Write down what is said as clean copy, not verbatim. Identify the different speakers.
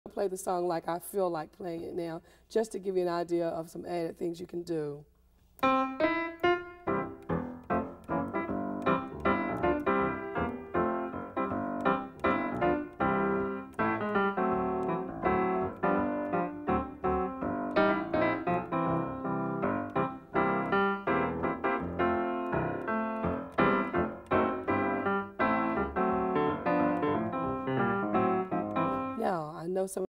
Speaker 1: play the song like I feel like playing it now, just to give you an idea of some added things you can do. Now, I know some